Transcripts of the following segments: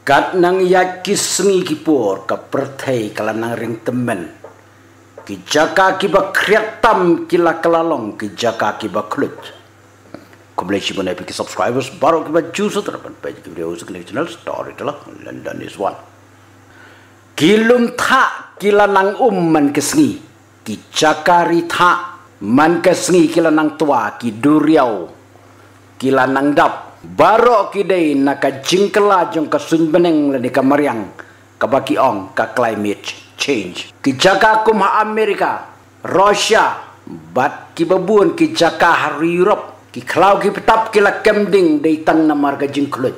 kat nang yaki sengi kipur ka perthai kala nang ring temen ki jaka ki ba kriatam kila kalalong ki jaka ki ba klut ko boleh si bona ki subscribers baru ki ba juice terpan page ki video sekali channel story telah London is one kilum tha kila nang man kesengi ki jaka ri tha man kesengi kila nang tua ki duriau kila nang dap barok kidai naka jingkela jong ka sunbeneng le ka mariang ka baki ong ka climate change ki jaka kum ha Amerika Russia bat ki babun ki jaka har Europe ki klau ki petap ki la kemding dei tang namar ka jingklut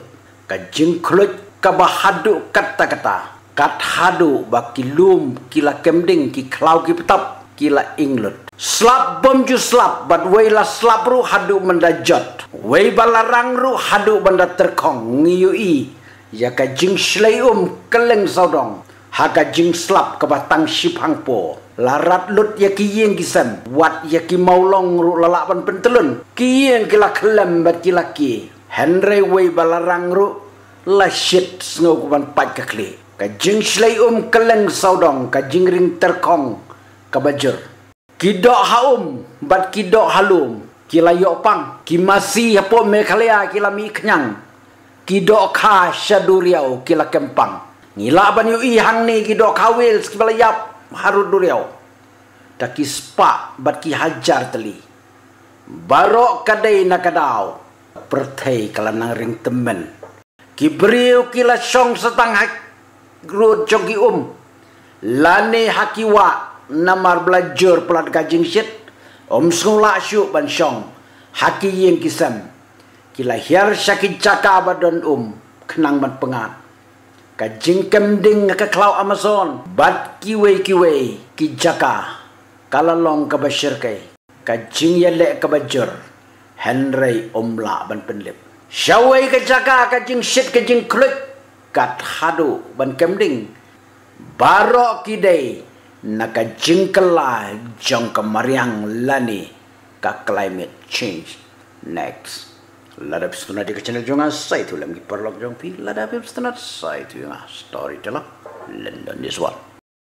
ka bahadu kata-kata kat hadu baki lum ki la kemding ki klau ki petap ki la inglut slap bom ju slap bat weila slap ru hadu mendajat wei balarang ru hadu benda terkong ngiyui ya ka jing slei keleng saudong ha ka jing slap ka batang sipang po larat lut ya ki yeng kisam wat ya ki maulong ru lalapan pentelun ki yeng kila kelem bat kilaki henry wei balarang ru la shit snow kuban pat ka kli ka jing slei keleng saudong ka jing ring terkong ka bajur kidok haum bat kidok halum kila yopang ki masih hapo mekhalea kila mi kenyang kidok kha syaduriau kila kempang ngila ban yu i hang ni kidok kawil skibala yap harut duriau taki spa bat ki hajar teli barok kadai nakadau perthai kala nang ring temen ki beriu kila syong setang hak rut jogi lane hakiwa namar belajar pelat gajing shit sengula syuk ban syong haki yang kisam kila hiar syakit caka badan kenang ban pengat kajing kemding ke klau Amazon bat kiwe ki jaka kalalong ka basyir kai kajing yelek ka bajur henry la ban penlip syawai ka jaka kajing shit kajing klut kat hadu ban kemding barok kidai naka jingkela jong kemariang lani ka climate change next lada pistuna di channel jonga sai tu lam ki perlok jong pi lada pistuna sai tu story telah London is one